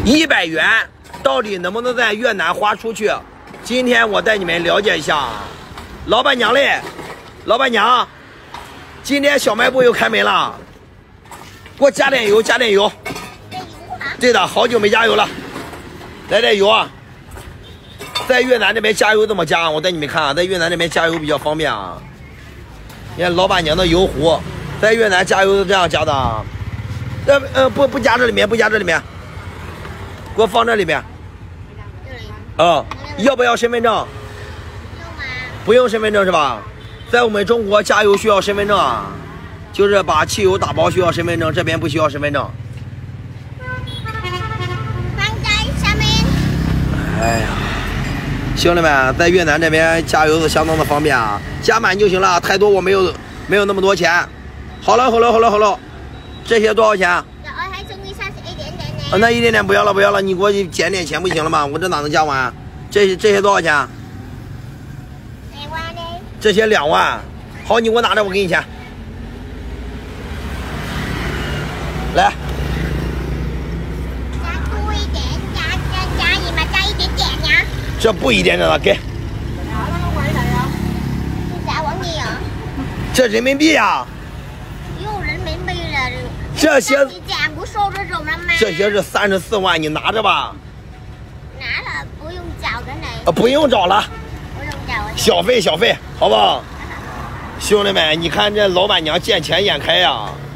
100元到底能不能在越南花出去？今天我带你们了解一下。老板娘嘞，老板娘，今天小卖部又开门了，给我加点油，加点油。对的，好久没加油了，来点油啊！在越南这边加油怎么加？我带你们看啊，在越南这边加油比较方便啊。你看老板娘的油壶，在越南加油是这样加的啊。不加这里面，不加这里面，给我放这里面。啊，要不要身份证？不用身份证是吧？在我们中国加油需要身份证啊，就是把汽油打包需要身份证，这边不需要身份证。 放在下面。 哎呀，兄弟们，在越南这边加油是相当的方便啊，加满就行了，太多我没有那么多钱。好了，这些多少钱？ 还送你一点点呢。 那一点点不要了，你给我减点钱不行了吗？我这哪能加完？这些多少钱 2万呢？ 这些2万。好，你给我拿着，我给你钱。来。 加多一点，加你们加一点点呀。 这不一点点了，给。 加往里啊。 这人民币呀。 用人民币了。 这些。 你讲不收这种了吗？ 这些是34万，你拿着吧。 拿了，不用找的呢。 不用找了。 不用找。 小费，好不好？兄弟们，你看这老板娘见钱眼开呀。